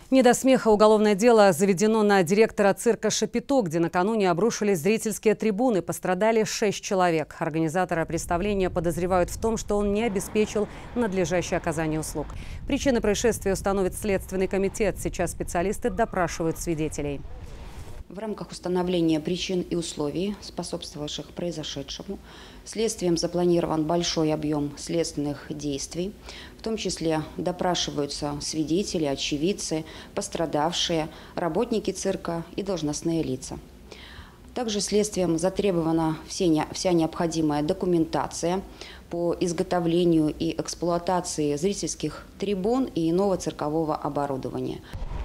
Не до смеха уголовное дело заведено на директора цирка «Шапито», где накануне обрушились зрительские трибуны. Пострадали 6 человек. Организатора представления подозревают в том, что он не обеспечил надлежащее оказание услуг. Причины происшествия установит Следственный комитет. Сейчас специалисты допрашивают свидетелей. В рамках установления причин и условий, способствовавших произошедшему, следствием запланирован большой объем следственных действий. В том числе допрашиваются свидетели, очевидцы, пострадавшие, работники цирка и должностные лица. Также следствием затребована вся необходимая документация по изготовлению и эксплуатации зрительских трибун и иного циркового оборудования.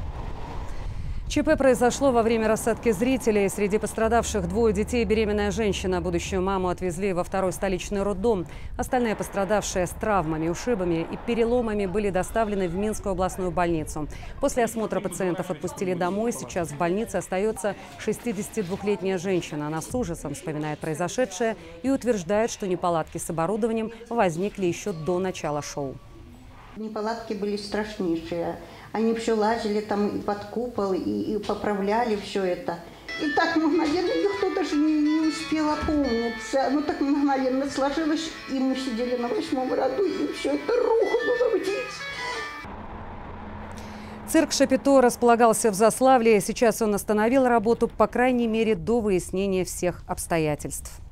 ЧП произошло во время рассадки зрителей. Среди пострадавших 2 детей и беременная женщина. Будущую маму отвезли во 2-й столичный роддом. Остальные пострадавшие с травмами, ушибами и переломами были доставлены в Минскую областную больницу. После осмотра пациентов отпустили домой. Сейчас в больнице остается 62-летняя женщина. Она с ужасом вспоминает произошедшее и утверждает, что неполадки с оборудованием возникли еще до начала шоу. Неполадки были страшнейшие. Они все лазили там под купол и поправляли все это. И так мгновенно никто даже не успел опомниться. Ну так мгновенно сложилось, и мы сидели на 8-м ряду, и все это рухнуло вниз. Цирк «Шапито» располагался в Заславле. Сейчас он остановил работу, по крайней мере, до выяснения всех обстоятельств.